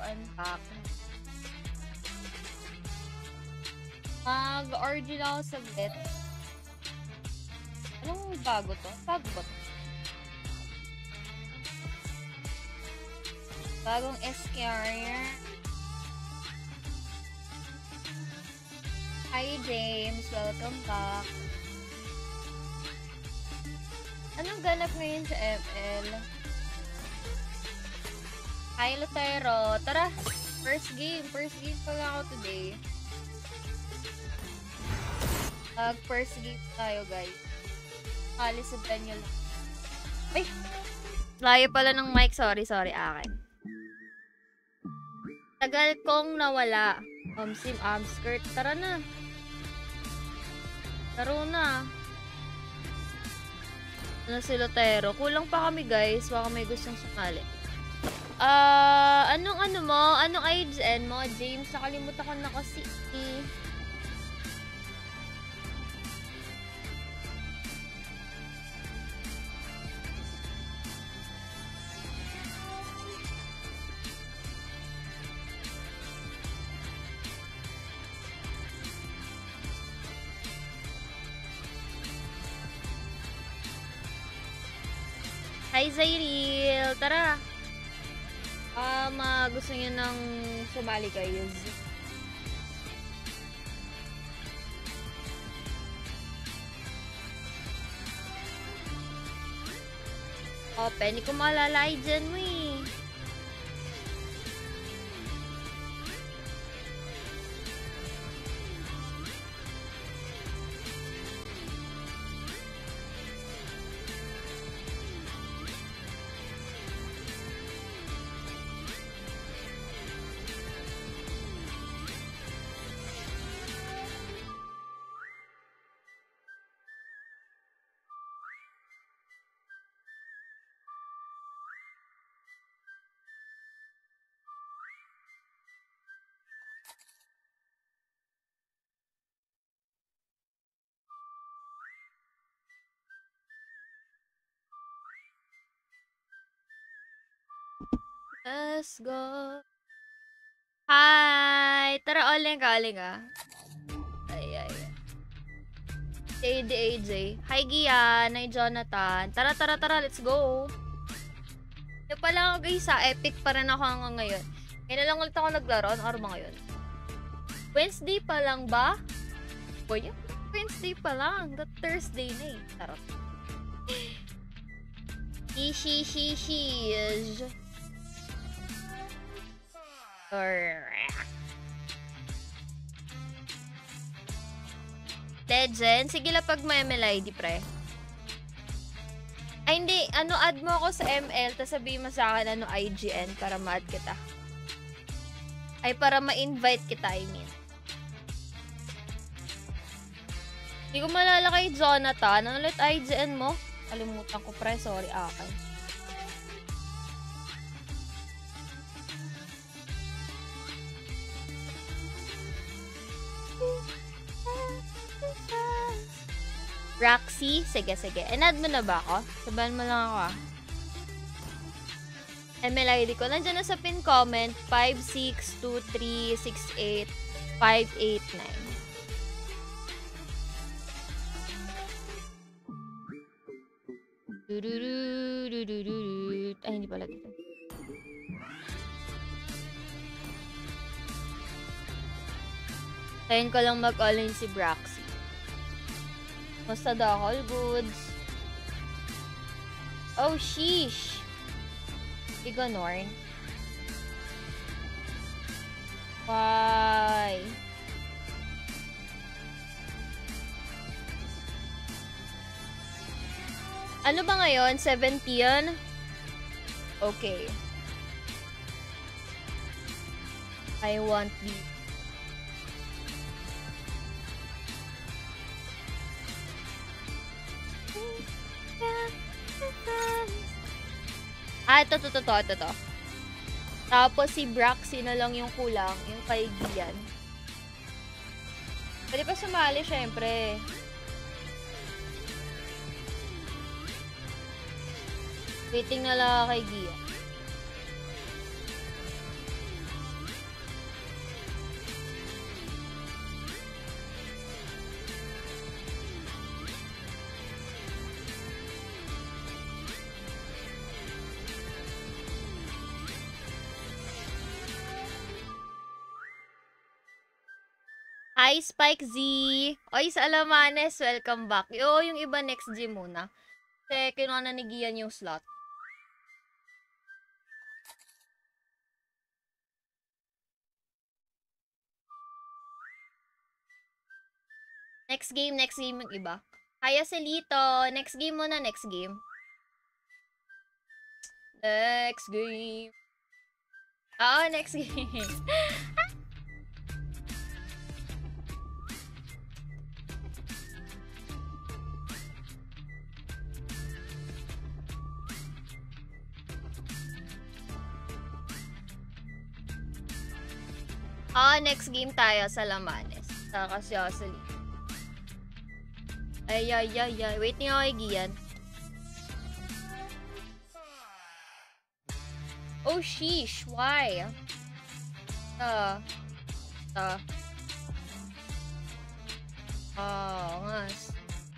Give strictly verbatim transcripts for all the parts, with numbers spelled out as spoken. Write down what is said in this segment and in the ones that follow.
unpack. Mag-order lang ako sa vet. Anong bago to? Bago ba to? Bagong S-Carrier. Hi James, welcome back. Anong ganap ngayon sa M L? Hi Lutero. Tara, first game. First game pa lang ako today. Mag first game tayo guys. Kalisaban nyo lang. Ay! Layo pala ng mic. Sorry, sorry. Akin. Tagal kong nawala. Omsim, amskirt. Tara na. Taro na. Ano si Lotero? Kulang pa kami guys. Baka may gustong sumali. Ah, uh, anong ano mo? Anong I G N mo? James, nakalimutan ko na kasi. Hi Zairil! Tara! Um, uh, gusto niyo ng sumali kayo. Open, hindi ko malalay dyan mo eh. Let's go. Hi! Tara, oling ka, oling ka. Ay, ay. A D A J. Hi, Gian. Hi, Jonathan. Tara, tara, tara. Let's go. Ito pala ako guys, sa epic pa rin ako hanggang ngayon. Ngayon lang ulit ako naglaro. Ano araw ba ngayon? Wednesday pa lang ba? Boy, Wednesday pa lang. The Thursday na eh. Tarot. Ishi, shi, shi. Legend? Sige lang pag may M L I D, pre. Ay, hindi. Ano, add mo ako sa M L, tapos sabihin mo sa akin, ano, I G N, para ma-add kita. Ay, para ma-invite kita, I mean. Hindi ko malala kay Jonathan. Ano ulit I G N mo? Kalimutan ko, pre. Sorry, akin. Roxy? Sige, sige. And-add mo na ba ako? Sabahan mo lang ako ah. M L I D ko. Nandiyan na sa pin comment. five six two three six eight five eight nine. Ay, hindi pala dito. Tayin ko lang mag-all-in si Broxy. Basta daw, all goods. Oh, sheesh. Iganorn. Why? Ano ba ngayon? seventeen? Okay. I want the... Ah, ito, ito, ito, ito, ito. Tapos si Broxy na lang yung kulang, yung kay Gian. Pwede pa sumali, syempre. Waiting na lang kay Gian. Hi, Spike Z! Oy, sa Alamanes, welcome back. Yo, yung iba next G muna. Kasi kinuha na ni Gian yung slot. Next game, next game yung iba. Kaya Celito, next game muna, next game. Next game. Oo, next game. Oo, next game tayo sa Lamanes. Sa Kasyosely. Ay, ay, ay, ay. Wait niyo kay Gian. Oh, sheesh. Why? Uh, uh. Oh, ngas.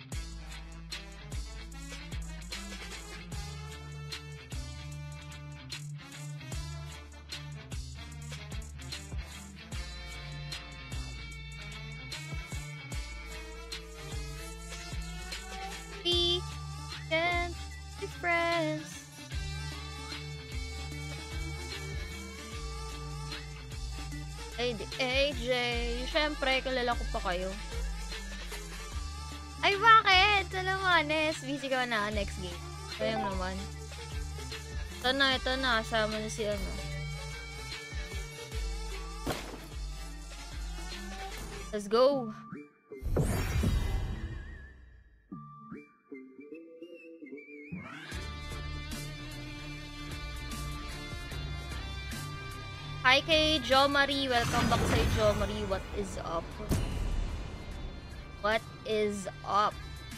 We can be friends. A J, syempre, kilala ko pa kayo. Ay, bakit? Salamanes. Busy ka na next game. Sayang naman. Ito na, ito na. Kasama na si ano. Let's go. Hi kay Jo Marie. Welcome back sa Jo Marie. What is up? What is up?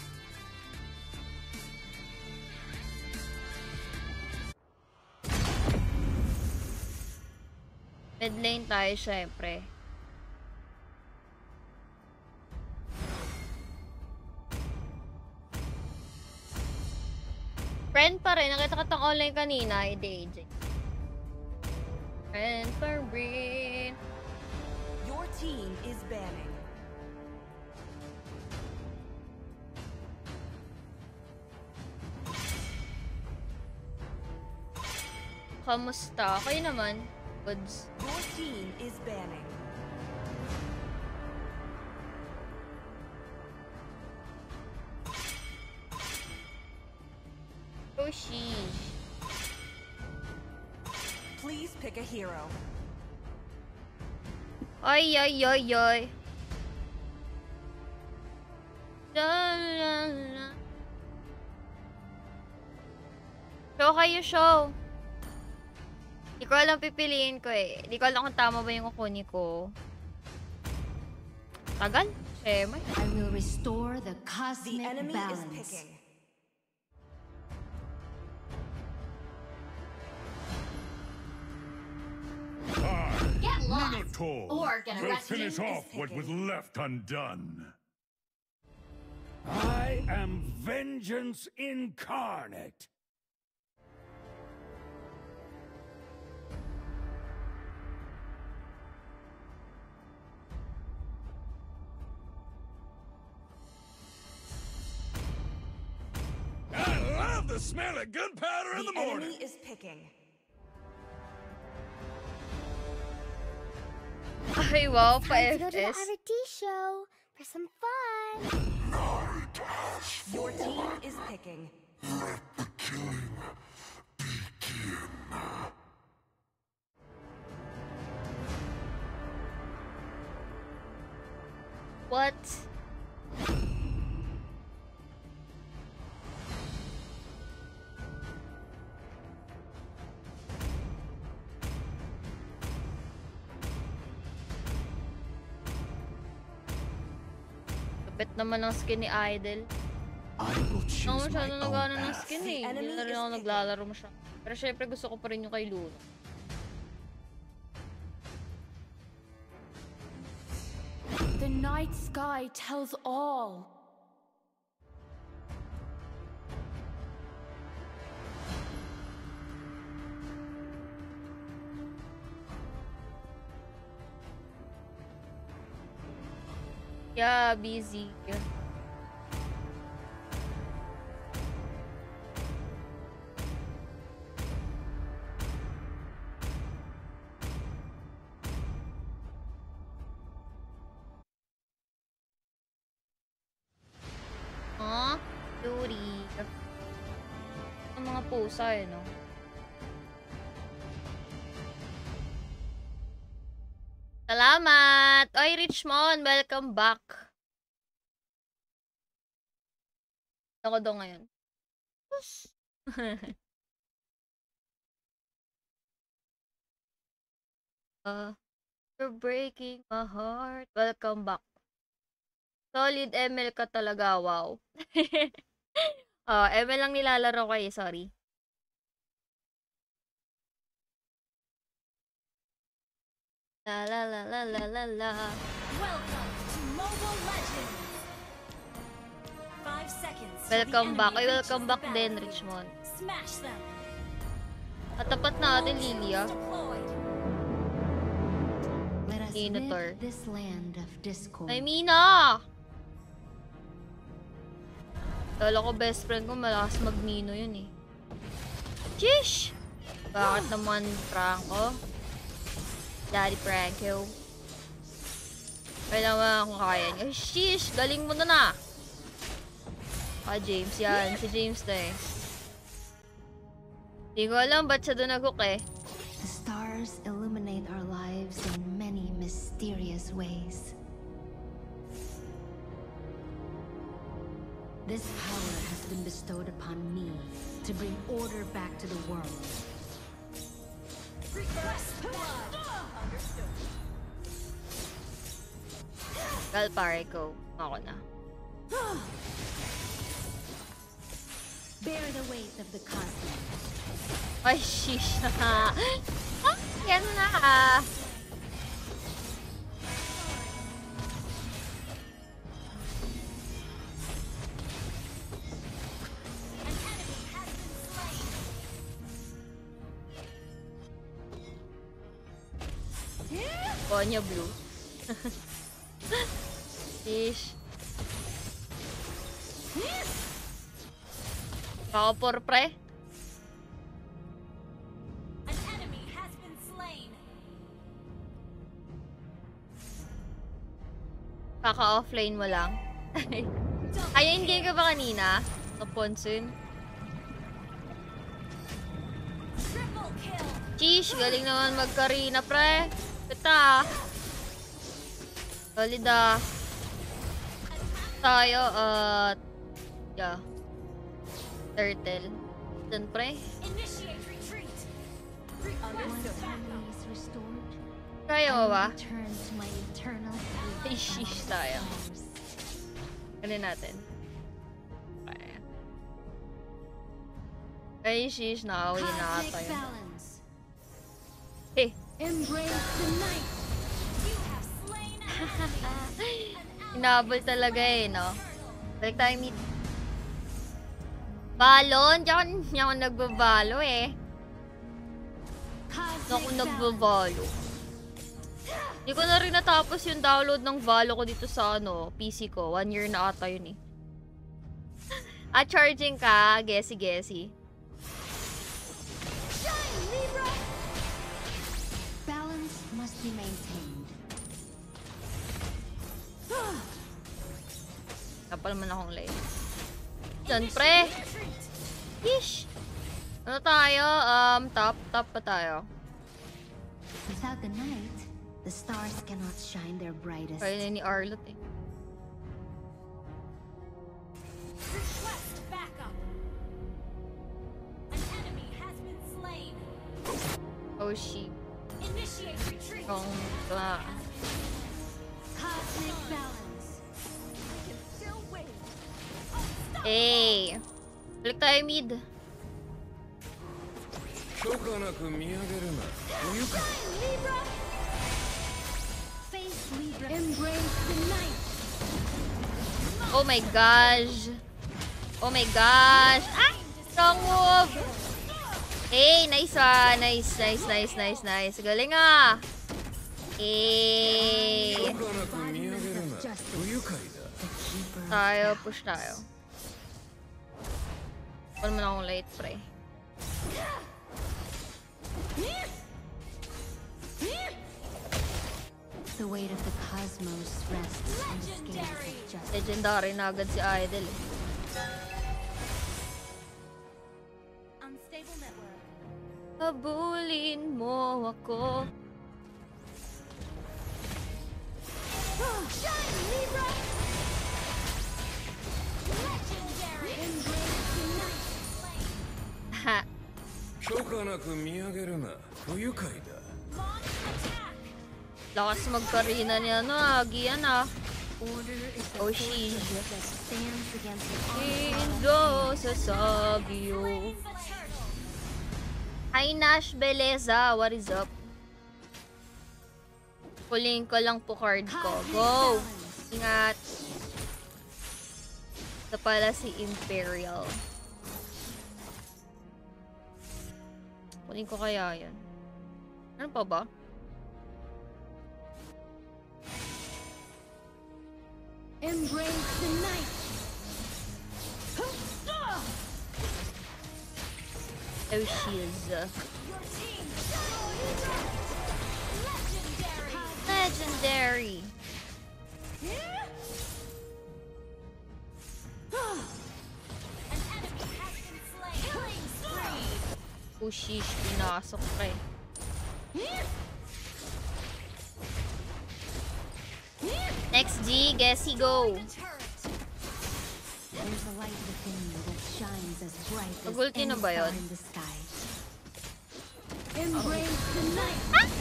Mid lane tayo syempre. Friend pa rin. Nakita ka tang online kanina. A J. Friend pa rin. Your team is banning. Kamusta? Kayo naman? Goods. Your team is banning. Oh, sheesh. Please pick a hero. Ay, ay, ay, ay. Show kayo, show. Di ko alam pipiliin ko eh. Di ko alam kung tama ba yung kukunin ko. Tagal? Siyempre. I will restore the The cosmic enemy balance. is picking. Get lost, Minotaur or get will arrested. finish off is what was picking. left undone. I am vengeance incarnate. I love the smell of gunpowder in The the morning. enemy is picking. Ay, wow, pa Time to go F to the S. R T show for some fun. Your team is picking. What? Kapit naman ng skin ni Idol. I will Ako choose masyado my nagano own ng path. skin The eh. Hindi enemy na rin is ako picking. naglalaro masyado. Pero syempre gusto ko pa rin yung kay Luna. The night sky tells all. Yeah, busy. Huh? Yuri. Ang mga pusa eh, no? Salamat! Oy, Richmond! Welcome back! Ako daw ngayon. uh, you're breaking my heart. Welcome back. Solid M L ka talaga, wow. Oh, M L lang nilalaro ko eh, sorry. La la la la la la la. Welcome to Mobile Legends. Five seconds. Welcome back. Ay, welcome back din, Richmond. Smash them. Katapat natin, Lilia. Deployed. Let us Minotaur. rid this land of discord. Ay, Mina! Kala ko best friend ko, malakas mag-Mino yun eh. Sheesh! Bakit naman, Franco? Daddy Franco. Kaya naman kung kaya niya. Ay, sheesh! Galing mo na na! Ah, James yan. Si James na eh. Hindi ko alam ba't siya doon nag-hook eh. The stars illuminate our lives in many mysterious ways. This power has been bestowed upon me to bring order back to the world. Well, pare ko. Ako na. Bear the weight of the cosmos. Ay, sheesh. Ah, yan na. Konya blue. Sheesh. Pakapor pre. An enemy has been slain. Kaka-offline mo lang. Ay, in-game ka ba kanina? Sa Ponsun? Triple kill. Sheesh, galing naman magkarina pre. Kita. Solid ah. Tayo at... yeah. Turtle. Dun pre. Initiate retreat. Once Understood. harmony is restored, Kaya mo ba? I return to my eternal sleep. Ay, sheesh tayo. Ano natin? Kaya. Ay, sheesh. Nakawin na Cosmic ata yun. balance. Hey. Embrace the night. You have slain an enemy. Inabol talaga eh, no? Balik tayo meet. Balon? Diyan ako, hindi ako nagbabalo eh. Hindi ako Cosmic balance. nagbabalo. Hindi ko na rin natapos yung download ng Valo ko dito sa ano, P C ko. One year na ata yun eh. Ah, charging ka? Gesi, gesi. Balance must be maintained. Kapal man akong live. Diyan, pre. Yeesh. Ano tayo? Um, top. Top pa tayo. Without the night, the stars cannot shine their brightest. Kaya na ni Arlot eh. Request backup. An enemy has been slain. Oh, shit. Initiate retreat. Kung, uh, Cosmic balance. Still win. hey. Balik tayo mid. 許可なく見上げるな。冬か。 Face Libra. Embrace the night. Oh my gosh. Oh my gosh. Ah! Strong move. Hey, nice ah. Nice, nice, nice, nice, nice. Galing ah. Hey. 許可なく見上げるな。冬快だ The keeper of Tayo, paths. push tayo. Wala naman akong late, pre. The weight of the cosmos rests on the scales of justice. Legendary na agad si Idol eh. Unstable network. Habulin mo ako. Shine, Libra! Legendary! Embrace the night flame. Ha. 許可なく見上げるな不愉快だ Launch attack! Lakas magkarina ni ano ah. Gian ah. Order is the Oh, force sheesh. that stands against the onslaught of Indo sa Sabio. Brave the turtle! Hi Nash Beleza, what is up? Kuling ko lang po card ko. Go! Ingat! Ito pala si Imperial. Kuling ko kaya yan. Ano pa ba? Embrace the night! Oh, she is. uh, Your team! Libra! Legendary! Legendary! An enemy has been slain! Killing spree! Pushish, pinasok ka eh. Next G, Gessie, go! Turret! There's a light within you that shines as bright as Nag-ulti any na ba star yun? in the sky. Embrace the night!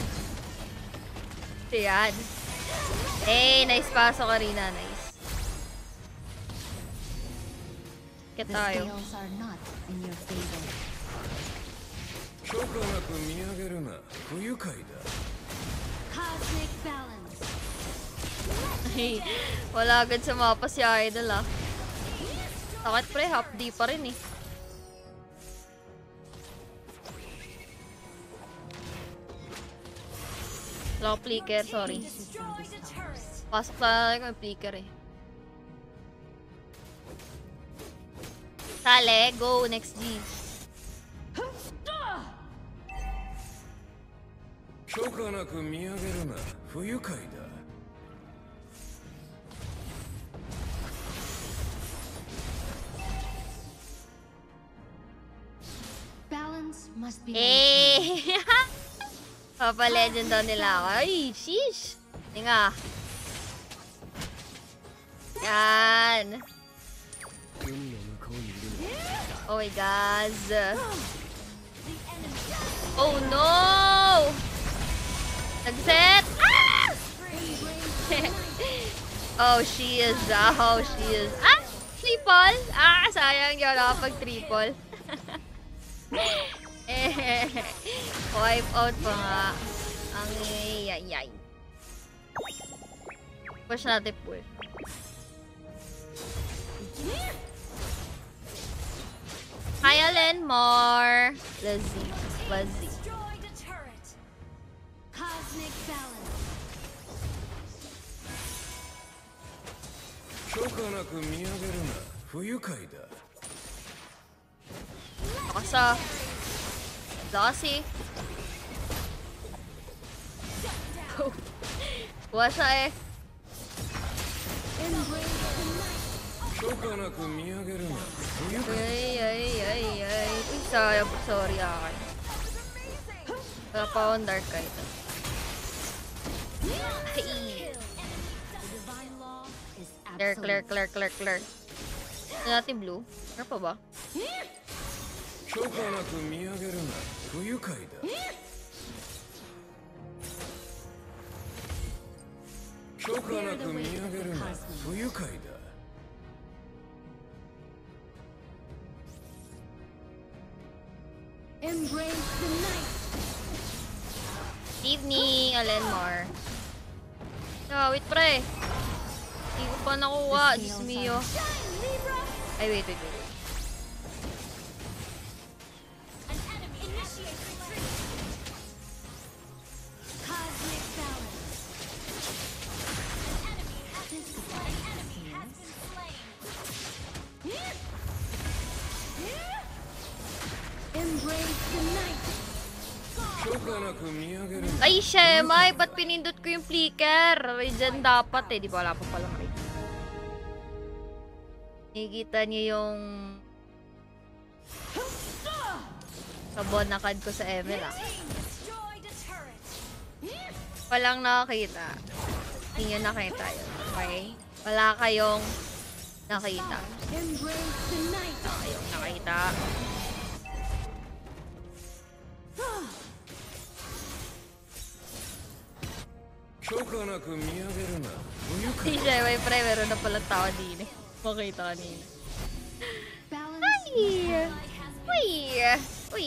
Ito yan. Hey, nice paso ka rin, nice. Kaya The tayo. scales are not in your favor. 許可なく見上げるな不愉快だ Cosmic balance. Ay, wala agad sa mapa si Idol ah. Takot pre, half D pa rin eh. Wala ko flicker, sorry. Destroy the turret! Pasok na ko yung flicker eh. Sale, go, next G. 許可なく見上げるな不愉快だ Balance must be Eh! Papa-legend daw nila ako. Ay, sheesh! Tinga. Yan. Oh my god. Oh no! Nag-set! Ah! Oh, she is. Oh, she is. Ah! Triple? Ah, sayang yun. Nakapag-triple. Eh, wipe out pa nga. Ang yayay. Push natin pull. Hi, Alen Mar. Lazzy. Lazzy. Destroy the turret! cosmic balance. 許可なく見上げるな不愉快だ Kasa. Dasi. Kuha siya eh. 許可なく見上げるな不愉快 Ay, ay, ay, ay. Uy, sayang. Sorry akin. Wala pa akong dark kite. Ay. The divine law is Clear, clear, absolute. clear, clear, clear. Ito natin blue. Ano pa ba? 許可なく見上げるな不愉快だ許可なく見上げるな不愉快だ Embrace the night! Evening, Alenmar. Ah, wait pre. Hindi ko pa nakuha. Diyos mio. Ay, wait, wait, wait. An enemy initiates retreat! Cosmic balance. An enemy has been slain! 許可なく見上げるな。 Ay, Shemay! Ba't pinindot ko yung flicker? Regen dapat eh. Di ba wala pa pala makita. Nakikita niyo yung kabonakad ko sa Emil ah. Destroyed a turret. Walang nakakita. Hindi nyo nakita yun. Okay? Wala kayong nakita. Embrace the night. Wala kayong nakita. Si Shemay pre, meron na palang tao din eh. Makita kanina. Balance Ay! Uy! Uy!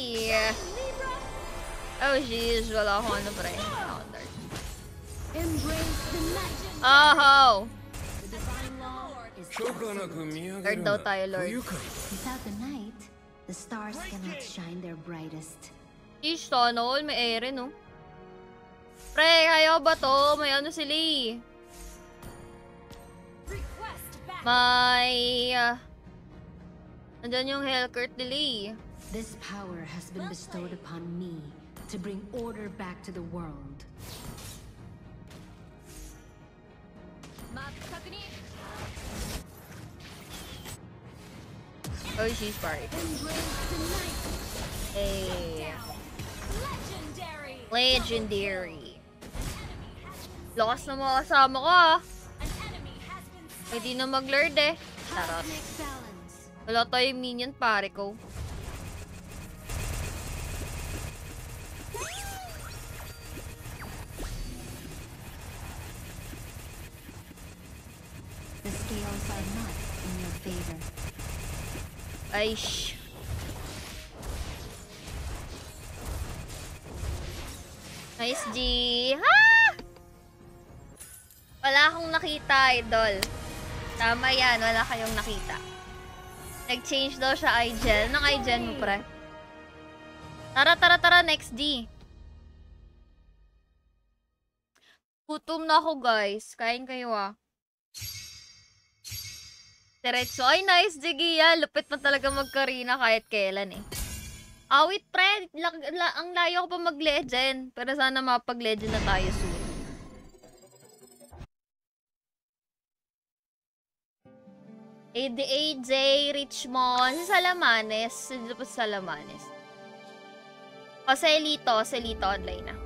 Oh jeez, wala akong ano pre. Counter. Embrace the night. Oh! The divine law is Lord daw tayo, Lord. without the night, the stars cannot shine their brightest. Ish, sana all may ere no? Pre, kayo ba to? May ano sila eh. request back. May... Uh, nandyan yung Hellcourt nila eh. This power has been bestowed upon me to bring order back to the world. Map確認. Oh, she's party. Embrace the night. Hey. Legendary. Legendary. Lakas na mga kasama ko ah. An enemy has been Pwede na mag-lord eh. Charot. Cosmic balance. Wala tayong minion pare ko. The scales are not in your favor. Aish. Nice G. Ha! Wala akong nakita, idol. Tama yan, wala kayong nakita. Nag-change daw siya I-gel. Nang I-gel mo, pre. Tara, tara, tara, next D. Gutom na ako, guys. Kain kayo, ah. Diretso. Ay, nice, Jigia. Lupit mo talaga magkarina kahit kailan, eh. Awit, pre. La la ang layo ko pa mag-legend. Pero sana mapag-legend na tayo soon. A D A J, Richmond, si Salamanes. Si Salamanes. O, sa Elito. Sa Elito online na.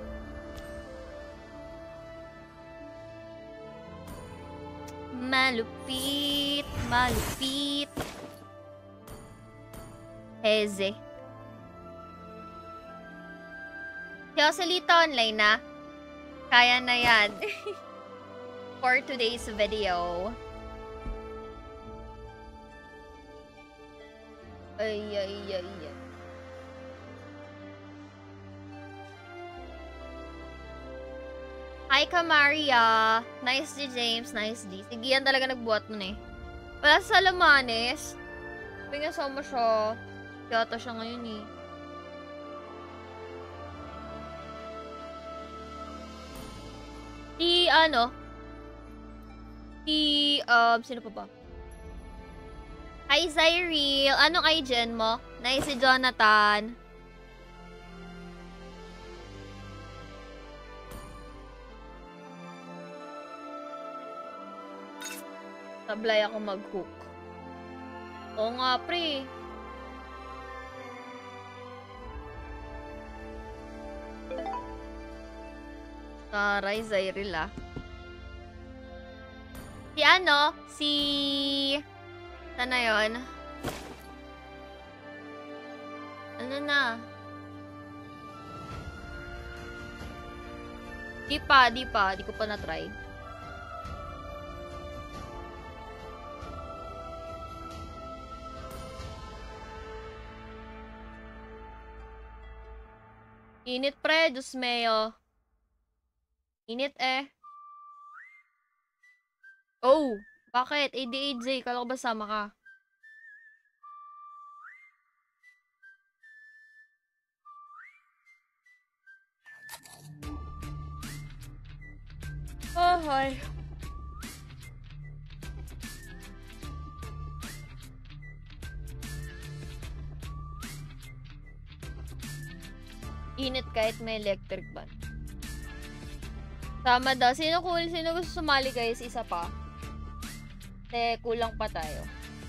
Malupit. Malupit. Heze. Joselito online na. Kaya na yan. For today's video. Ay, ay, ay, ay. Hi, Kamaria. Nice D, James. Nice D. Sige, yan talaga nagbuhat mo na eh. Wala sa Salamanes. Pingasama siya. Yata siya ngayon eh. Si, ano? Si, um, sino pa ba? Hi, Zyril. Anong I-gen mo? Nice si Jonathan. Sablay ako mag-hook. Oo nga, pre. Taray, Zyril ah. Si ano? Si... Sana yun? Ano na? Di pa, di pa. Di ko pa na-try. Init pre, Diyos meo. Init eh. Oh, bakit? A D A J, kala ko ba sama ka? Oh, hi. Init kahit may electric ban. Tama daw. Sino cool? Sino gusto sumali guys? Isa pa. Kasi kulang pa tayo.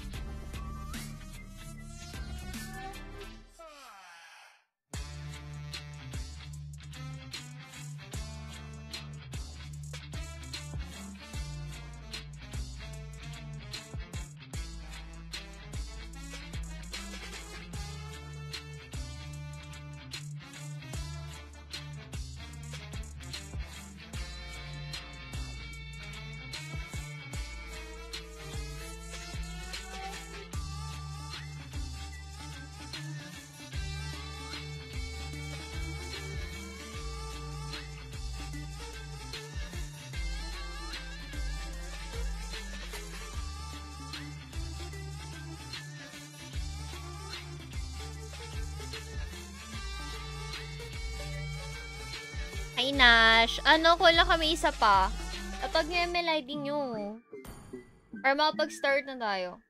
Hi, Nash. Ano, kulang kami isa pa. Kapag nyo M L I D nyo. Or makapag-start na tayo.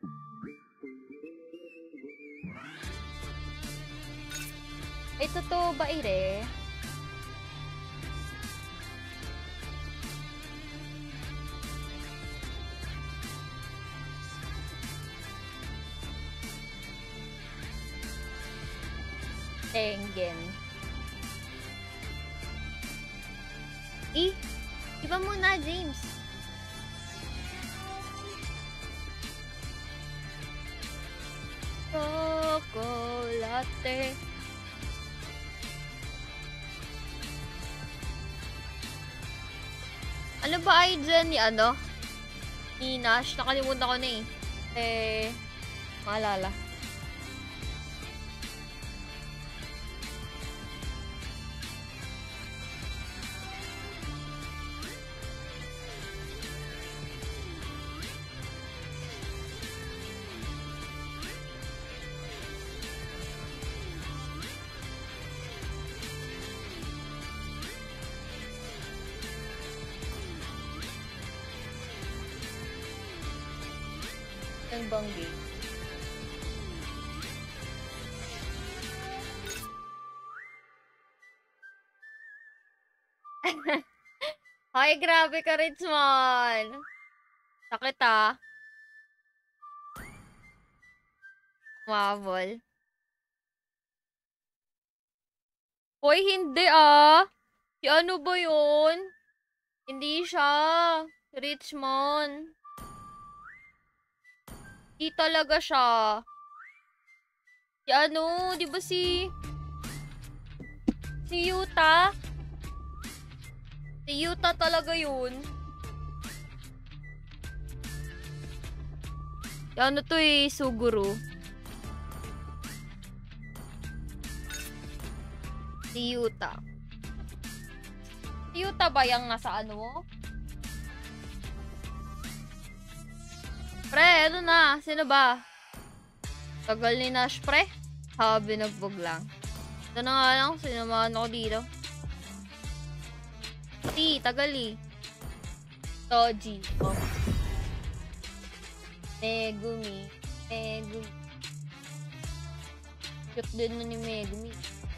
Ay, totoo ba, Ire? Tengen. Eh, iba muna, James. Chocolate. Ano ba ay dyan ni ano? Ni Nash? Nakalimutan ko na eh. Eh, maalala. Ang banggi. Ay, grabe ka, Richmond. Sakit ah. Mabol. Hoy, hindi ah. Si ano ba yun? Hindi siya. Richmond. Di talaga siya. Si ano, di ba si... Si Yuta? Si Yuta talaga yun. Si ano to eh, Suguru. Si Yuta. Si Yuta ba yung nasa ano? Pre, ano na? Sino ba? Tagal ni Nash, pre. Sabi, nagbog lang. Ito na nga lang, sinamahan ako dito. Si, tagal eh. Toji. Oh. Megumi. Megumi. Cute din na ni Megumi.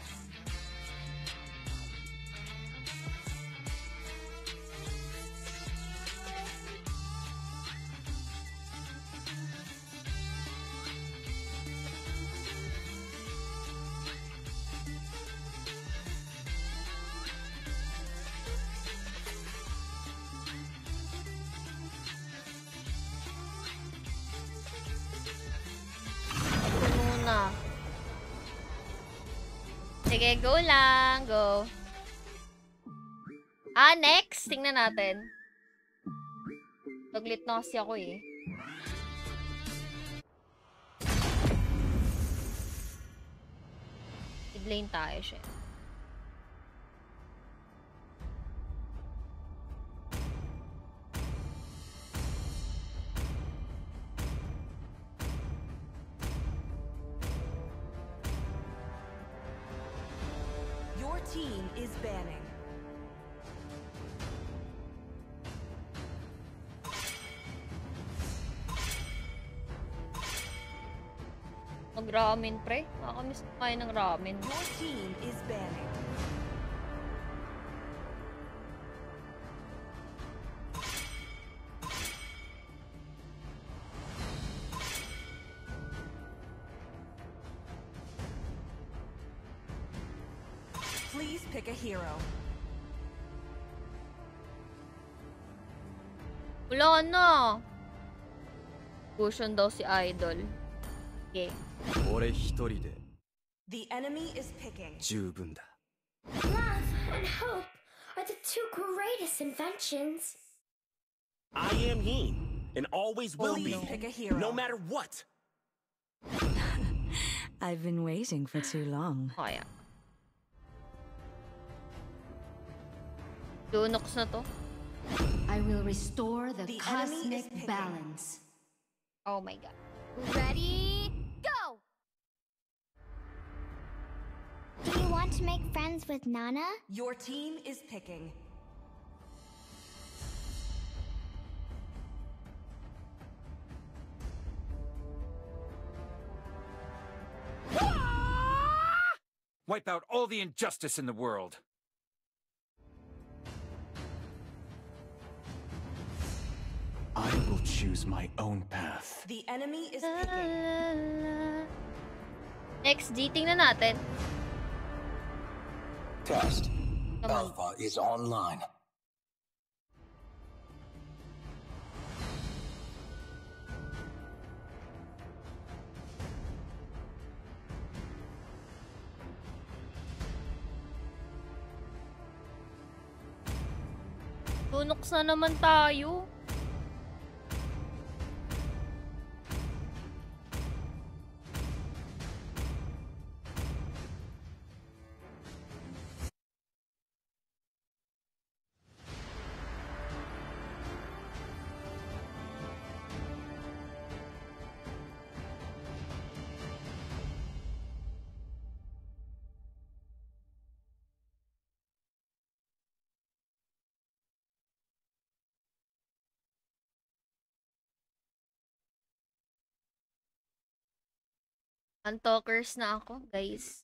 Sige, go lang. Go. Ah, next. Tingnan natin. Taglit na kasi ako eh. Mid-lane tayo siya. Team is banning. Mag-ramen, pre. Nakakamiss kumain ng ramen. Your team is banning. Please pick a hero. Wala na. Cushion daw si Idol. Okay. 俺一人で The enemy is picking. 十分だ。 Love and hope are the two greatest inventions. I am Yin, and always will be, Please pick a hero. no matter what. I've been waiting for too long. Kaya. Lunox na to. I will restore the, The enemy is cosmic picking. balance. Oh my god. Ready, go! Do you want to make friends with Nana? Your team is picking. Wipe out all the injustice in the world. I will choose my own path. The enemy is picking. Next D, tingnan natin. Test. Come on. Alpha is online. Lunox na naman tayo. Untalkers na ako, guys.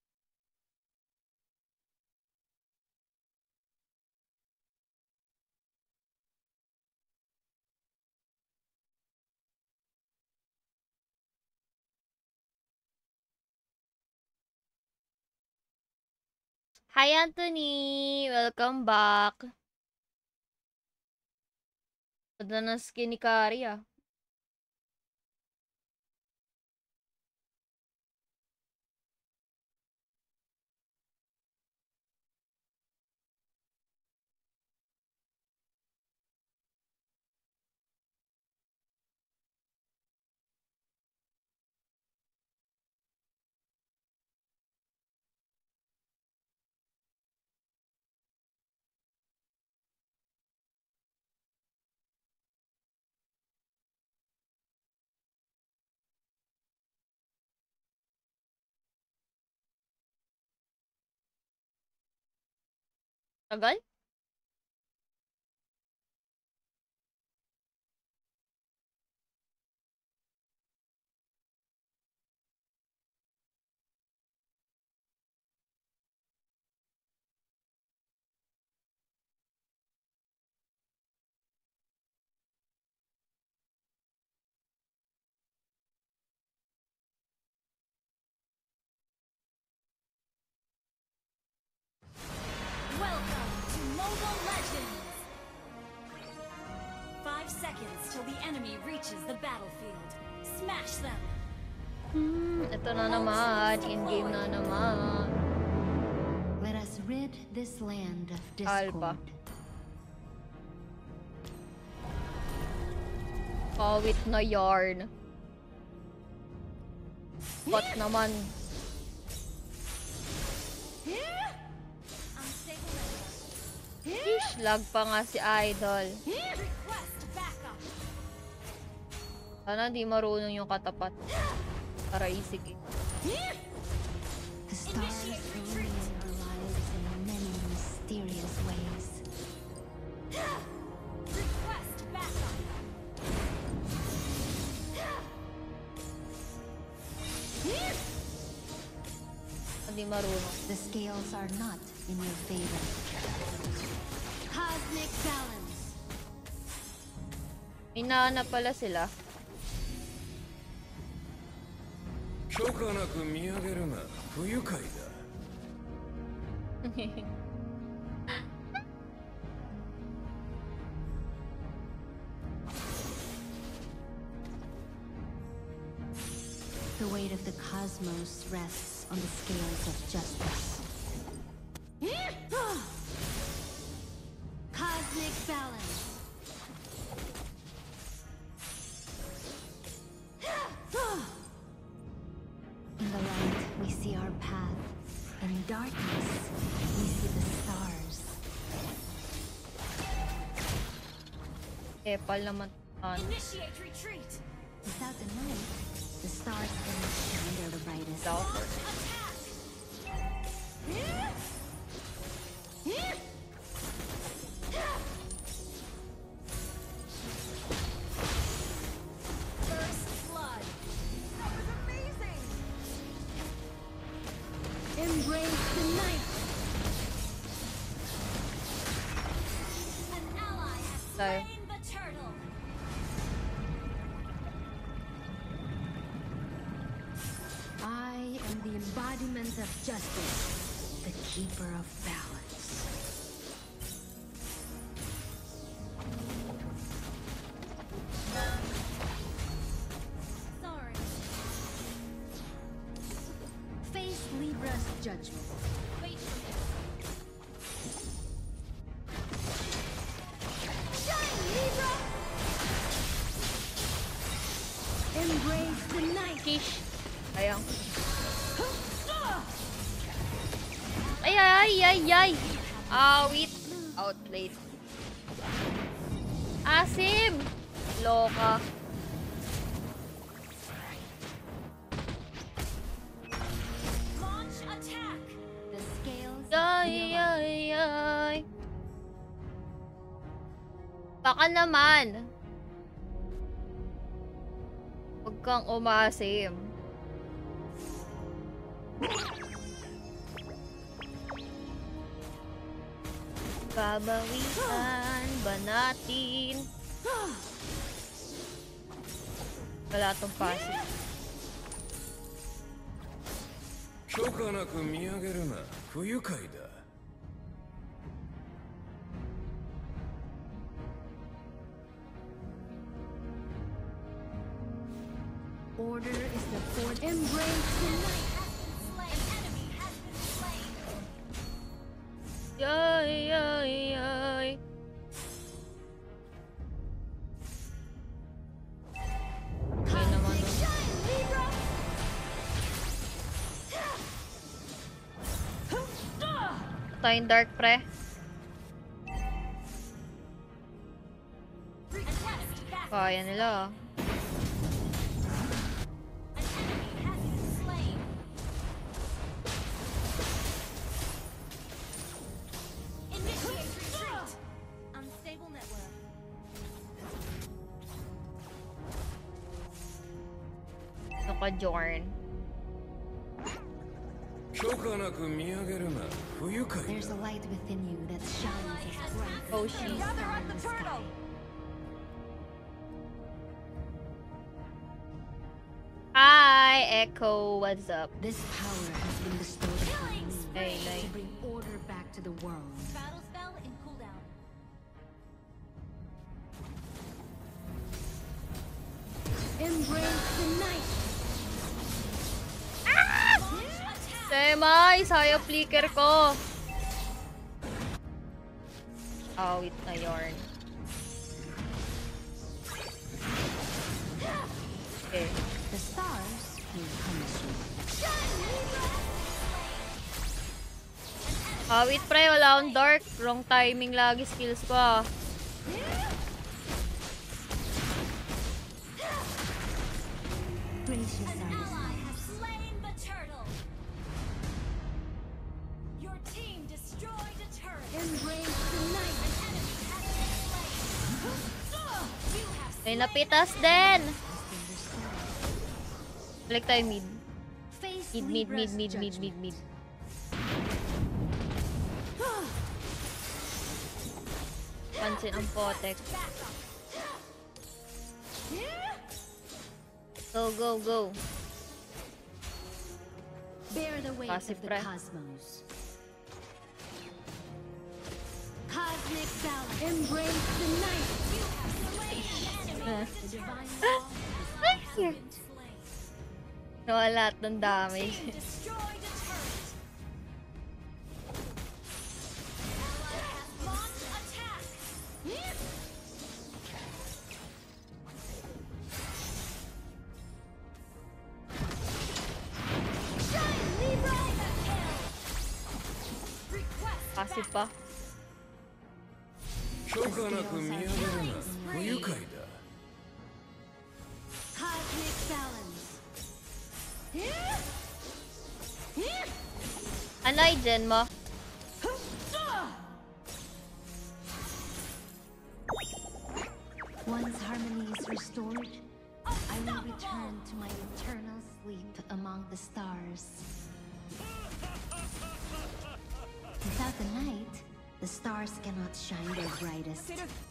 Hi, Anthony! Welcome back. Ganda ng skin ni Kari, ah. Tagal? Welcome to Mobile Legends! Five seconds till the enemy reaches the battlefield. Smash them! Hmm, ito na naman. In-game na naman. Let us rid this land of Alpha. discord. Pawit na yarn. What naman? Ish, lag pa nga si Idol. Request backup! Sana di marunong yung katapat. Para isig eh. The stars illuminate our lives in many mysterious ways. Request backup! Hindi marunong. The scales are not in your favor. Cosmic balance. Inaana pala sila. 許可なく見上げるな。不愉快だ。 The weight of the cosmos rests on the scales of justice. Cosmic balance. In the light, we see our path. In darkness, we see the stars. Epal naman. Ano. Initiate retreat. Without the night, the stars cannot shine their the brightest. Doubtful. First blood. That was amazing! Embrace the night. An ally has Tayo. slain the turtle. I am the embodiment of justice, the keeper of balance. Sorry. Face Libra's judgment. Wait for this. Embrace the night. Kish. Ayang. Ay, ay, ay, ay. Awit. Outplayed. Asim. Loka. Launch attack. The scales Ay, ay, ay. Baka naman. Huwag kang umasim. Babawian ba natin? Wala tong passive. 許可なく見上げるな。不愉快だ。 order is the fourth. Embrace the night. Slain. Enemy has been slain. Ay, ay, ay. Ay naman. Tayong dark pre. Attack back. Kaya nila. An enemy has been slain. Initiate retreat. Unstable network. Naka-jorn. 許可なく見上げるな。不愉快 There's だ。 a light within you that shines as bright Oh, as she. the Gather star up in the the sky. turtle! Hi, Echo. What's up? This power has been bestowed upon me Hey, to like. bring order back to the world. Battle spell in cooldown. Embrace the night. Launch attack. Semay, sayo flicker ko. Awit na yarn. Okay. The stars will punish you. Awit pre, wala akong dark. Wrong timing lagi skills ko ah. Gracious An are the ally has stars. slain the turtle. Your team destroyed a turret. Embrace the night. An enemy has been slain. You have May slain napitas din. Balik tayo mid. Face Mid, mid, mid, Libra's mid, mid, mid, judgment. mid. Pansin ang potek. Go, go, go. Bear the weight Kasi of the pre. cosmos. balance. Embrace the night. You have slain an enemy. The divine law Ay, Been slain. nawala lahat ng damage. Team destroyed a turret. Ally has launched attack. Shine Libra. Kill. Request Passive backup. pa. 許可なく見上げるな不愉快だ cosmic balance. Ano i-gen mo? Once harmony is restored, I will return to my eternal sleep among the stars. Without the night, the stars cannot shine their brightest.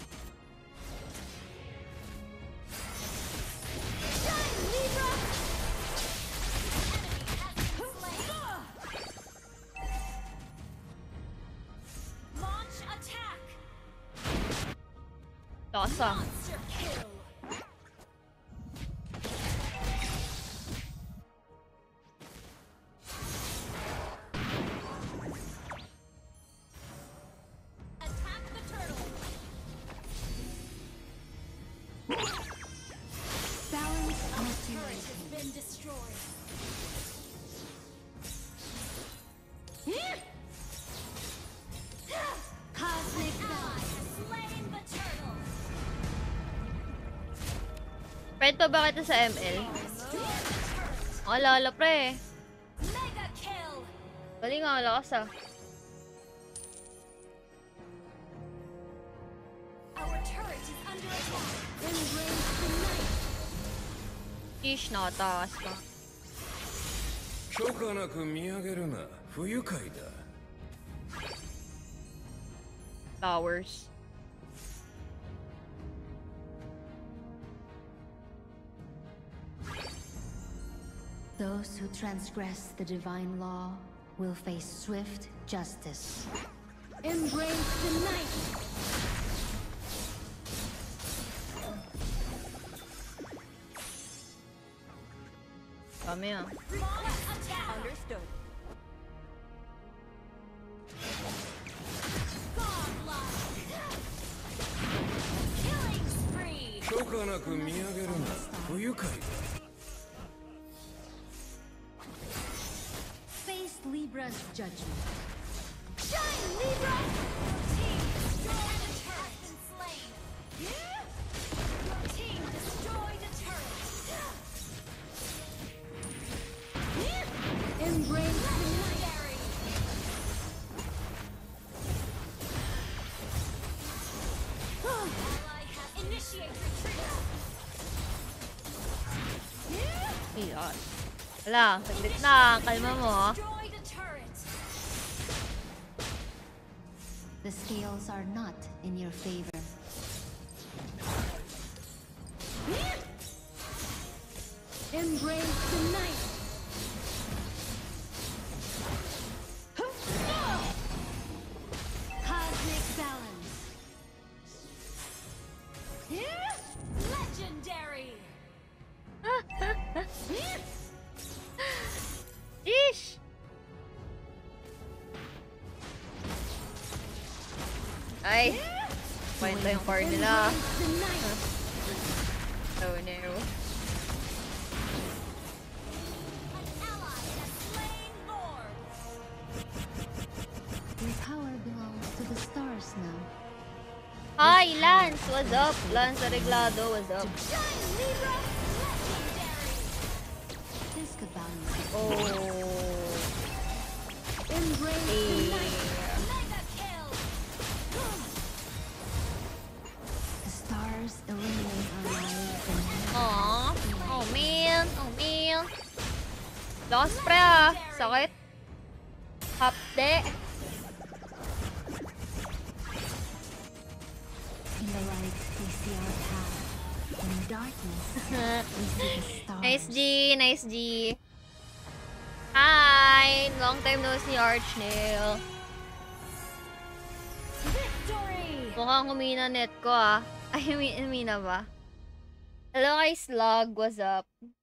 Shine Libra. Enemy has been slain. Launch attack. Lakas ah. Monster kill. Attack the turtle. Balance Turret ultimate. has been destroyed. Cosmic Ally balance. has slain the turtle. Friend pa ba kita sa M L? Destroyed the turret. Ang alala pre. Mega kill. Galing nga, lakas ah. Our turret is under attack. Embrace the night. Sheesh, nakatakas pa. 許可なく見上げるな不愉快だ Flowers. Those who transgress the divine law will face swift justice. Embrace the night. Dami ah. Launch attack. Understood. Godlike. Killing spree. 許可なく見上げるな不愉快だ Face Libra's judgment. Shine Libra. Team destroyed a turret. Has been slain. Your team destroyed a turret. Embrace the night. Legendary. Ally has initiate retreat. Iyan. Wala, saglit na. Kalma mo ah. Destroyed a turret. The scales are not in your favor. Embrace the night. Cosmic balance. Legendary. Ish! Ay! Kwenta yung car nila. Embrace the night. Oh no. An ally has slain Lord. Your power belongs to the stars now. Hi, Lance! What's up? Lance Arreglado, what's up? Shine Libra. Legendary. This could balance it. Oh. Embrace the night. Mega kill. The stars illuminate our lives and Aww. Oh man. Oh man. Lost pre ah. Sakit. Hapde. in the light we see our path. In darkness we see the stars. Nice G. Nice G. Hi. Long time no see, Archnail. Victory. Mukhang humina net ko ah. Ay, humi humina ba? Hello kay Slug, what's up?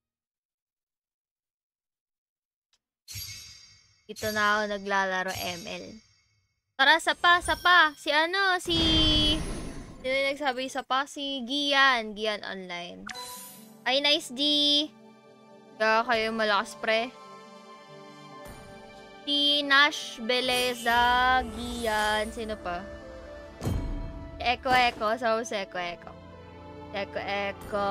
Ito na ako naglalaro M L. Tara, sapa, sapa. Si ano, si... Sino yung nagsabi sa pa? Si Gian. Gian online. Ay, nice D. Kaya kayo malakas pre. Si Nash, Beleza, Gian. Sino pa? Eko, Eko. So, si Eko, Eko. Eko, Eko.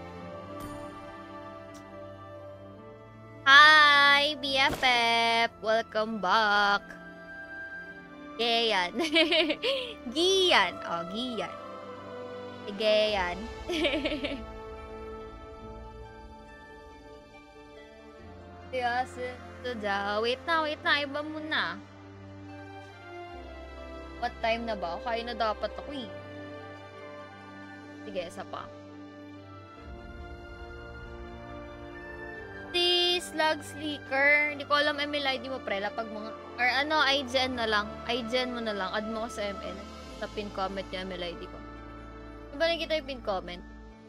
Hi, B F F. Welcome back. Gian. Gian. Oh, Gian. Gian. Yes, ito daw. Wait na, wait na. Iba muna. What time na ba? Kaya na dapat ako eh. Sige, isa pa. Si Slug Sleeker. Hindi ko alam M L I D mo, prela. Pag mga... Or ano, I G N na lang. I G N mo na lang. Add mo ko sa M L. Sa pin comment yung M L I D ko. Diba nakita yung pin comment?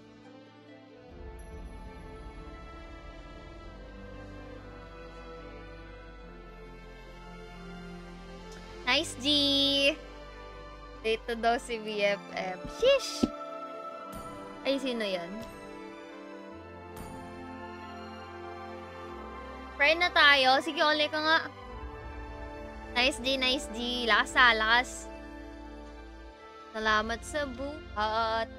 Nice G! Dito daw si B F F. Shish! Ay, sino yan? Friend na tayo. Sige, uli ka nga. Nice G, nice G. Lakas ha, lakas. Salamat sa buhat.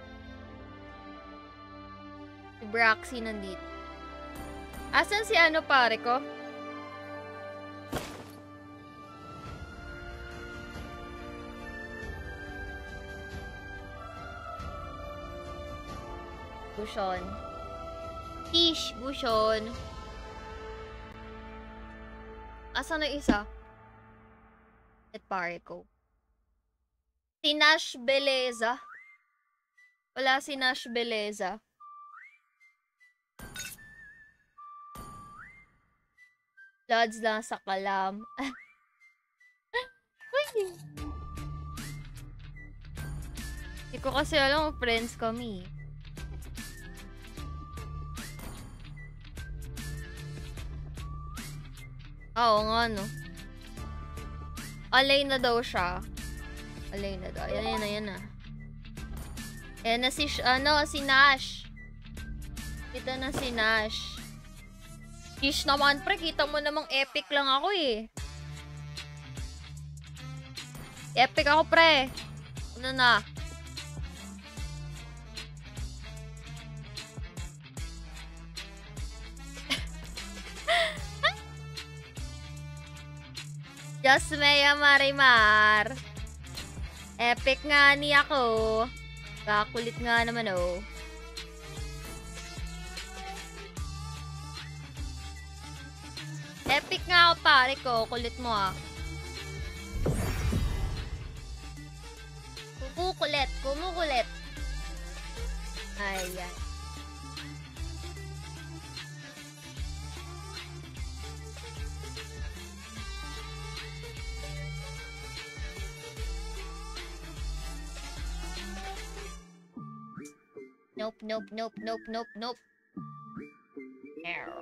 Si Braxy nandito. Asan si ano pare ko? Bushon. Tish, Bushon. Asan na isa? At pare ko. Si Nash Beleza. Wala si Nash Beleza. Lods lang sa kalam. Hindi ko kasi alam, friends kami. Oo nga, no. Alay na daw siya. Alay na daw. Ayan, ayan, ayan na. Ayan na si, ano, si Nash. Kita na si Nash. Kish naman, pre. Kita mo namang epic lang ako, eh. Epic ako, pre. Ano na? Just Maya Marimar. Epic nga ni ako. Kakulit nga naman, oh. Epic nga ako, pare ko. Kulit mo, ah. Kumukulit. Kumukulit. Ayan. Nope, nope, nope, nope, nope, nope. Error.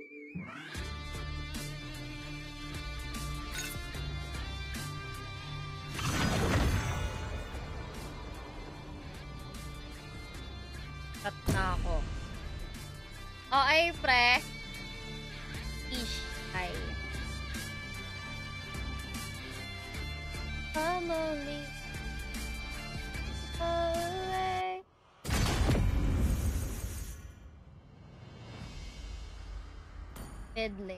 Cut na ako. Oh, ay, pre. Ish. Ay. I'm only away. Mid lane.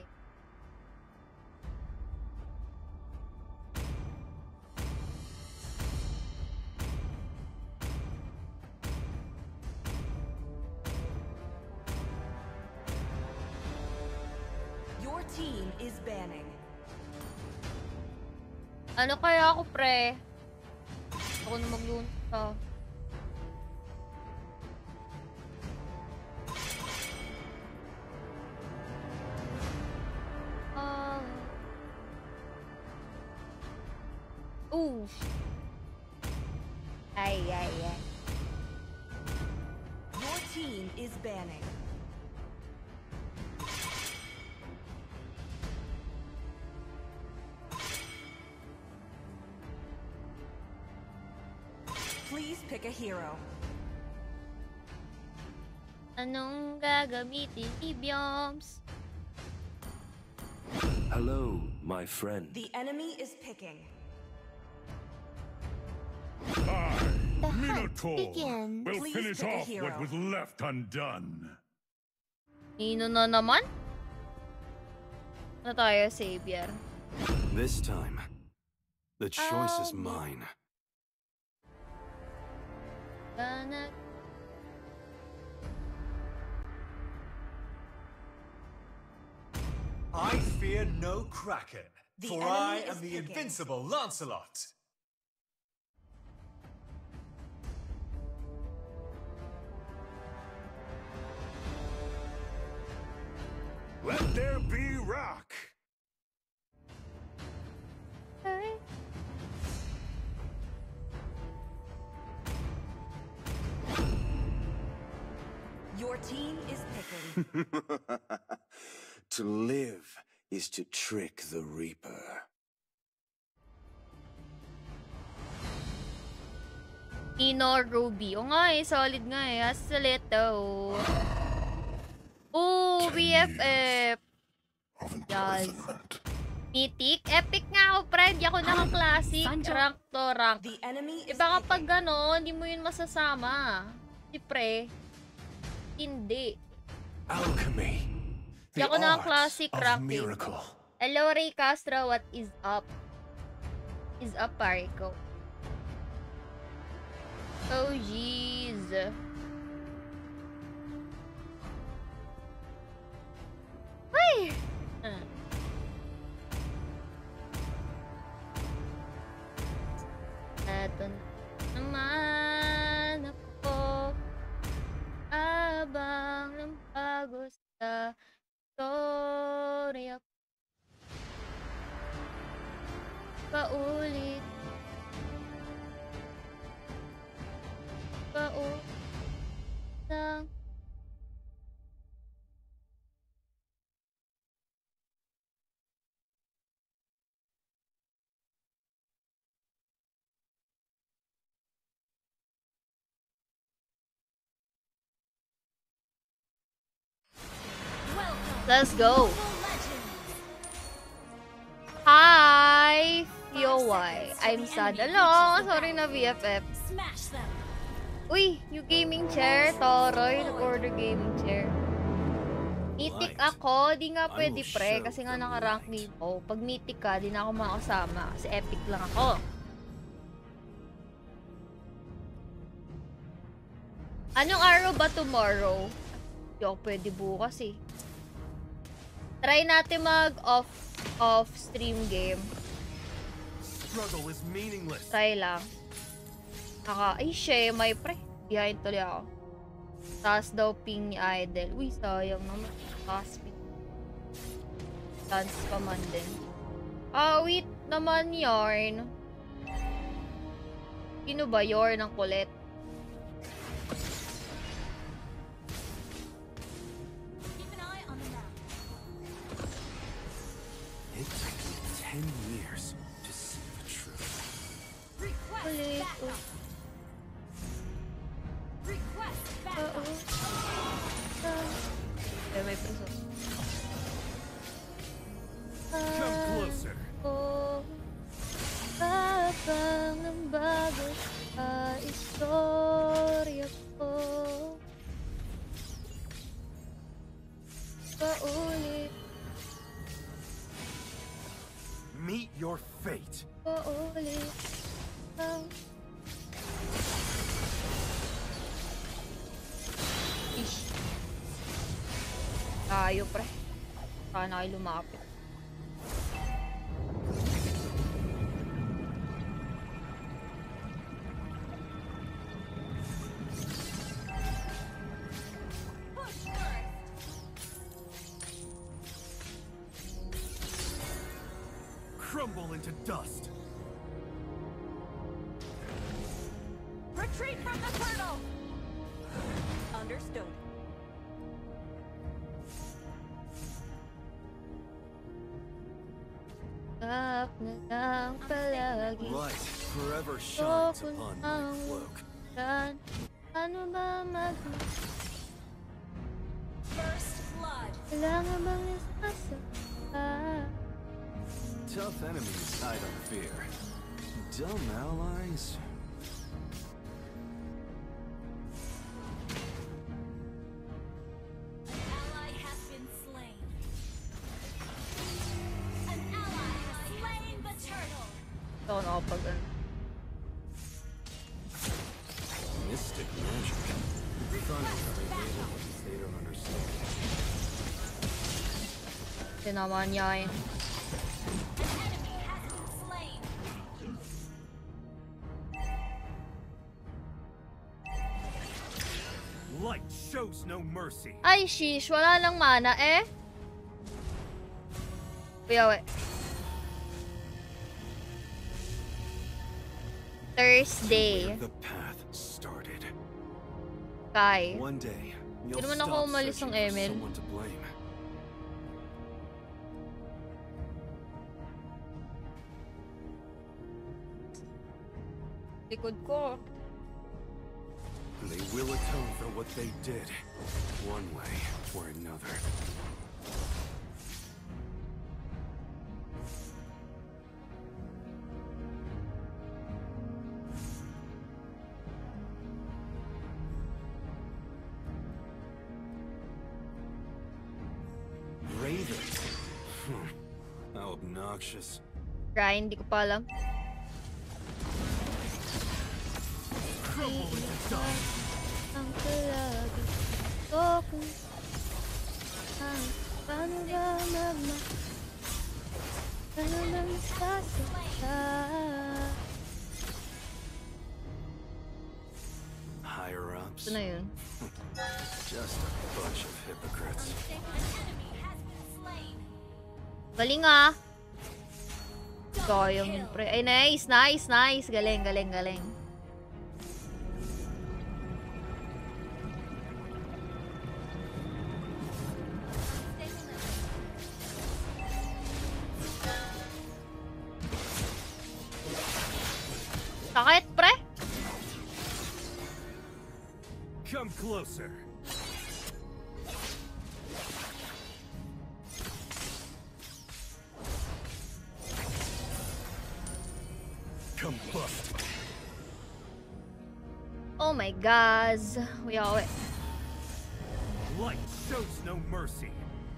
Your team is banning. Ano kaya ako, pre? Ako na maglunta. Ah. Uh. Ay, ay, ay. Your team is banning. Please pick a hero. Anong gagamitin ni Bioms? Hello, my friend. The enemy is picking. The hunt Minotaur begins. will Please finish pick a off hero. what was left undone. Nino na naman? Ano tayo, Savior? This time, the choice is Oh, mine. Gana. I fear no kraken, The for enemy I is am the picking. invincible Lancelot. Let there be rock. Ay. Your team is picking. To live is to trick the Reaper. Nino Ruby. O nga eh, solid nga eh. Hasalit daw. Oh, B F F. Yes. Mythic. Epic nga ako, friend. Di ako naka-classic. Rank to rank. The enemy is Iba kapag picking. gano'n, hindi mo yun masasama. Siyempre, hindi. Alchemy. Di ako naka-classic rank. eh. Miracle. Hello, Ray Castro. What is up? Is up, Parico. Oh, jeez. Ay! Ah. Eto na naman ako abang ng bago sa storya. Paulit Paulit lang. Let's go. Hi, Yo Y. I'm sad. Hello, sorry na V F F. Smash them. Uy, new gaming chair. Toroy, nag-order gaming chair. Mythic ako, di nga pwede pre, kasi nga naka-rank game ko. Pag mythic ka, di na ako makasama, kasi epic lang ako. Anong araw ba tomorrow? Di ako pwede bukas eh. Try natin mag-off off stream game. Struggle is meaningless. Try lang. Naka, ay siya, may pre. Behind tuloy ako. Taas daw ping ni Idol. Uy, sayang naman. Taas ping. Dance pa man din. Ah, wait naman yarn. Sino ba yarn ang kulit? Keep an eye on the map. It took me ten years to see the truth. Request Kulit. backup. Request Oo. backup. Ah. Eh, may preso. Come closer. Oh, habang ng bago sa istorya ko. Paulit, Meet your fate. paulit ang ish. Tayo pre. Sana kayo lumapit. Push first. Crumble into dust. Bring Retreat from the turtle! Understood. Kap na lang palagi. Light forever shines upon my cloak. Kan, ano ba mag... First blood. Kailangan bang isasa? Tough enemies I don't fear. Dumb allies. An ally has been slain. An ally has slain the turtle. Ito ako nakapag... Mystic magic. Thunder coming in what they don't understand. Tinawa niya eh. An enemy has been slain. Light shows no mercy. Ay, sheesh. Wala lang mana eh. Kuya, we. Thursday. Where the path started. Kai. One day, you'll Hindi naman ako stop umalis searching ng for Emil. someone to blame. Likod ko. They will atone for what they did, one way or another. Ravens? Hmm. How obnoxious. Cry, hindi ko pa alam. Crumble into dust. Ang palagi ko kung ang paano ba magma paano ba masasaka Higher ups? ito na yun. Just a bunch of hypocrites. An enemy has been slain. Galing ah. Sayang yun pre. Ay nice, nice, nice. Galing, galing, galing. Sakit pre. Come closer. Combust. Oh my god. We all it. Light shows no mercy.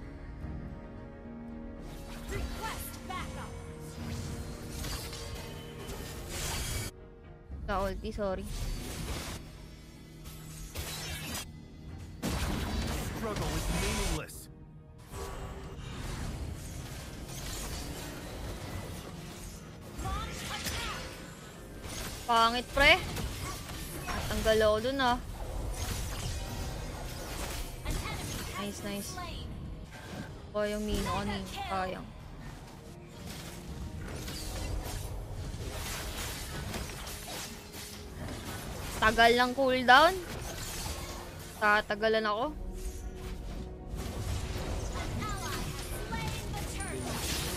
Request backup. Ka-ulti, sorry. Struggle is meaningless. Launch attack. Pangit pre. Tanggal ako dun ah. An enemy has Nice, been nice. slain. O yung mino ko ni sayang. Tagal ng cooldown. Tatagalan ako. An ally has slain the turtle.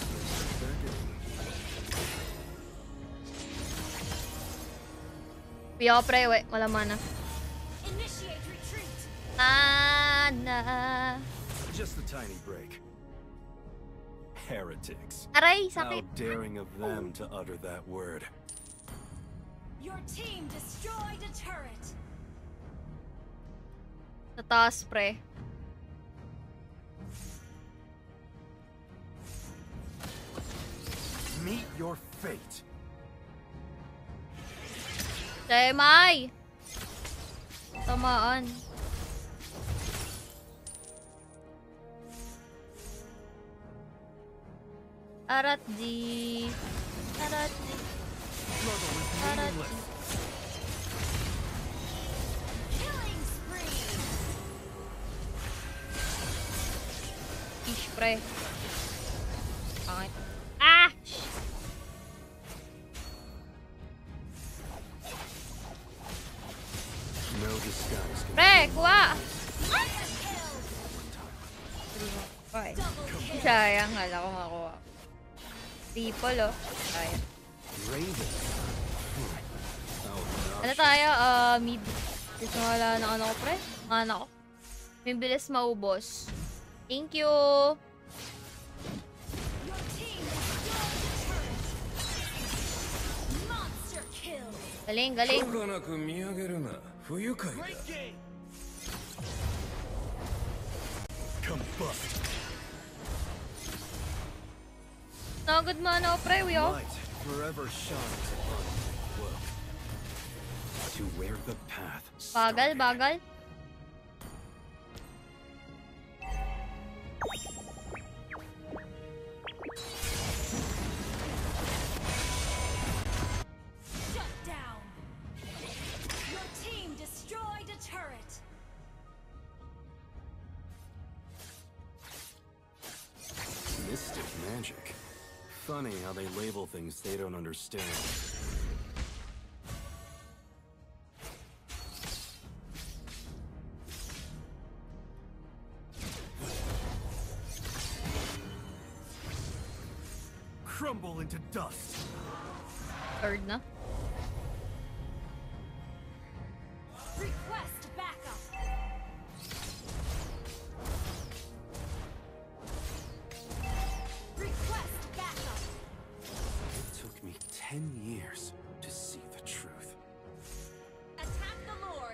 Piyo pre, we. Wala mana. Initiate retreat. Ana. Just a tiny break. Heretics. Aray, How sakit. daring of them to utter that word. Your team destroyed a turret. Sa taas pre. Meet your fate. Temay! Tamaan. Arat di. Arat di. Struggle is Arat meaningless. di. Killing spree. Fish pre. Pangit. Ah! Shh. disguise can Pre, kuha! Okay. Sayang, hala ko makuha. Triple, oh. Sayang. Raven. Ano tayo? Uh, mid. Kasi wala na ano ko, pre. Ano ko. May bilis maubos. Thank you! Galing, galing. 許可なく見上げるな。不愉快だ。 Combust. Nagod mo ano, pre, yo. Light forever shines upon me. Well, to where the path Bagal, bagal. Shut down. Your team destroyed a turret. mystic magic. Funny how they label things they don't understand. Crumble into dust. Third na. Request backup. Request backup. It took me ten years to see the truth. Attack the Lord.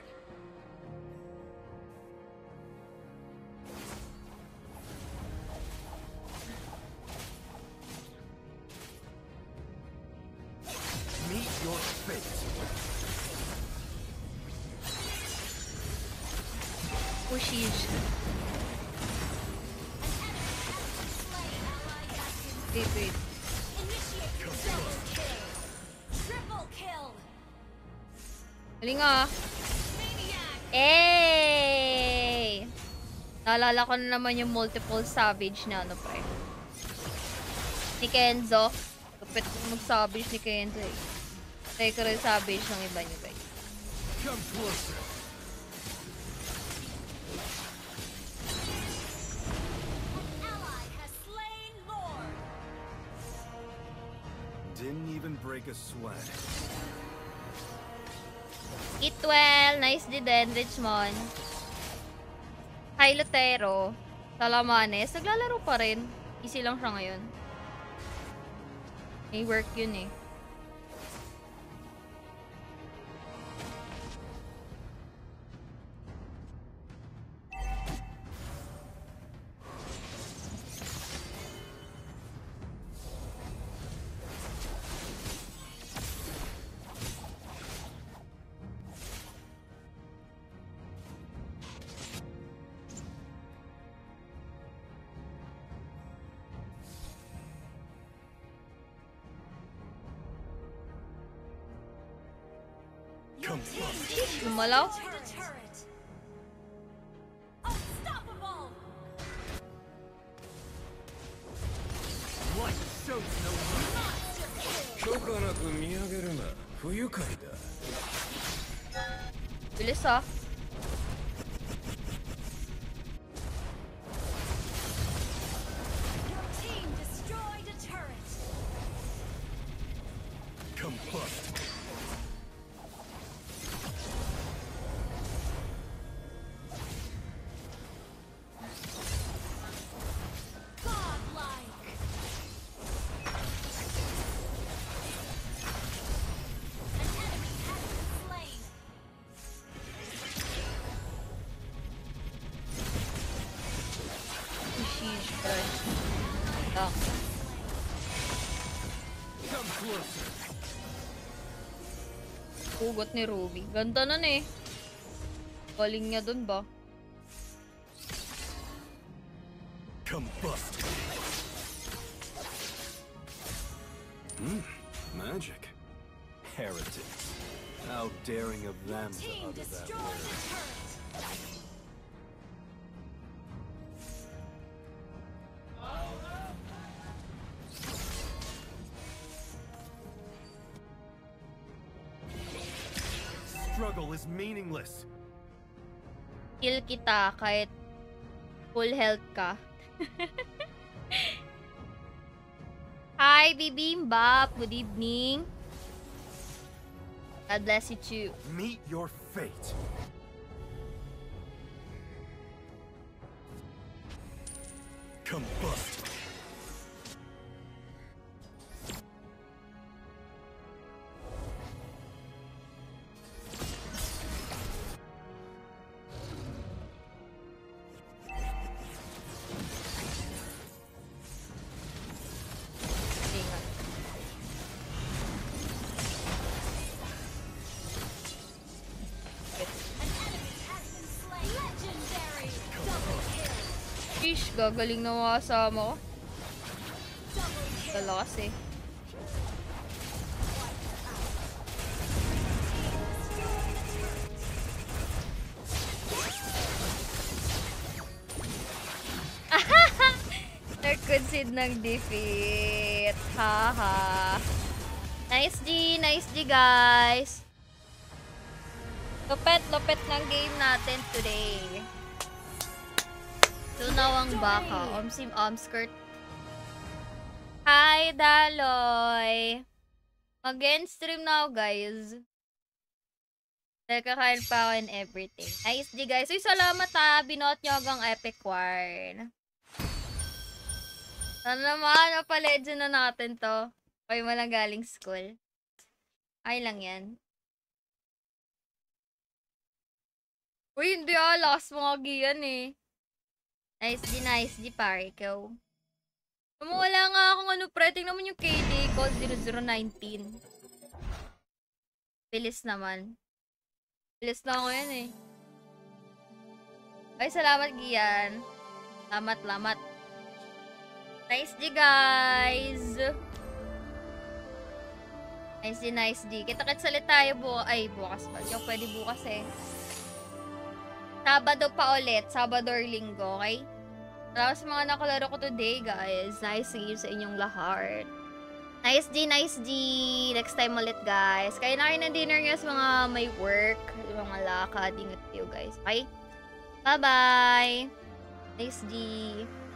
Meet your fate. Pushish. Wait, wait. Initiate double kill. Triple kill. Galing ah. Maniac. Eh! Naalala ko na naman yung multiple savage na ano pre. Ni Kenzo. Kapit mag-savage ni Kenzo eh. Try ko rin savage ng iba nyo guys. Come closer. Ally has slain Lord. Didn't even break a sweat. Eat well. Nice din, Richmond. Hi, Lutero. Salamanes. Naglalaro pa rin. Easy lang siya ngayon. May work yun eh. Lumalaw? Unstoppable. Light shows no mercy. 許可なく見上げるな。不愉快だ。 Bilis ah. Your team destroyed a turret. Combust. Godlike. An enemy has been slain. Pushish pa rin. Ah. Come closer. Hugot ni Ruby. Ganda nun eh. Galing niya dun ba? Combust. Hmm, magic. Heretics. How daring of them to Team utter that destroyed word. a turret. Struggle is meaningless. Kill kita kahit full health ka. Hi, Bibimbap. Good evening. God bless you too. Meet your fate. Combust. Ingat. Legendary. Double kill. Fish, gagaling na mga kasama ko. Galakas eh. Nag-concede ng defeat. Haha. Nice G, nice G guys. Lupet, lupet ng game natin today. Tunawang baka. Omsim omskirt. Hi, Daloy. Mag-end stream now, guys. Nagkakain pa ako and everything. Nice di, guys. Uy, salamat ha. Binot nyo hanggang Epic War. Ano naman, napalegend na natin to. Okay mo lang galing school. Ay lang yan. Uy, hindi ah. Lakas mga giyan eh. Nice di, nice di, pare. Ikaw. Wala nga akong ano, pre. Tingnan mo yung K D ko, zero zero one nine. Bilis naman. Bilis na ako yan eh. Ay, salamat, Gian. Lamat, lamat. Nice di, guys. Nice di, nice di. Kita-kits ulit tayo bu ay, bukas pa. Yung pwede bukas eh. Sabado pa ulit. Sabado or linggo, okay? Salamat sa mga nakalaro ko today, guys. Nice to sa inyong lahat. Nice G, nice G. Next time ulit, guys. Kaya na kayo ng dinner nyo sa mga may work, mga lakad. Ingat kayo, guys. Okay? Bye-bye. Nice G.